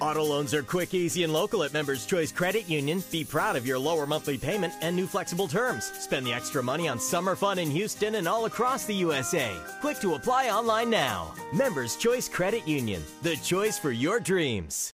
Auto loans are quick, easy, and local at Members Choice Credit Union. Be proud of your lower monthly payment and new flexible terms. Spend the extra money on summer fun in Houston and all across the USA. Click to apply online now. Members Choice Credit Union, the choice for your dreams.